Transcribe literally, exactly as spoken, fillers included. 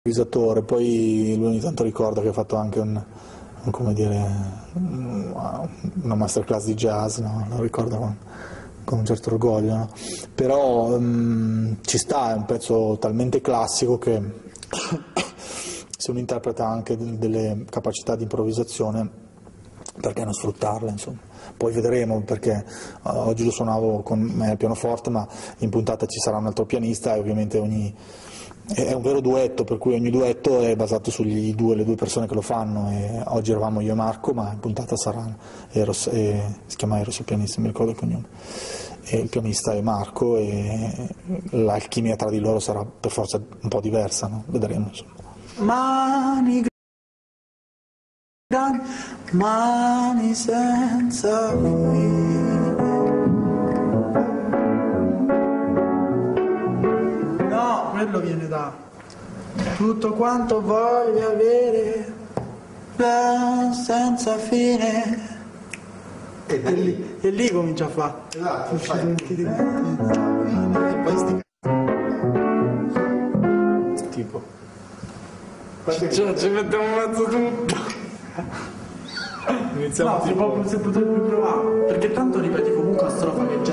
improvvisatore, poi lui ogni tanto ricorda che ha fatto anche un, un come dire, una masterclass di jazz, no? Lo ricorda con, con un certo orgoglio, no? Però um, ci sta, è un pezzo talmente classico che se uno interpreta anche delle capacità di improvvisazione, perché non sfruttarle, insomma. Poi vedremo, perché uh, oggi lo suonavo con me al pianoforte, ma in puntata ci sarà un altro pianista e ovviamente ogni è un vero duetto, per cui ogni duetto è basato sulle due, le due persone che lo fanno, e oggi eravamo io e Marco, ma in puntata saranno Eros, e, si chiama Eros il pianista, mi ricordo il cognome, e il pianista è Marco, e l'alchimia tra di loro sarà per forza un po' diversa, no? Vedremo, insomma. Mani grandi, mani senza fine. No, quello viene da tutto quanto voglio avere, senza fine. E, e, lì, e lì comincia a fare. Esatto, fai. Tipo. Cioè, ci mettiamo mezzo tutto. Iniziamo No, si, può, si potrebbe provare, perché tanto ripeti comunque a strofa che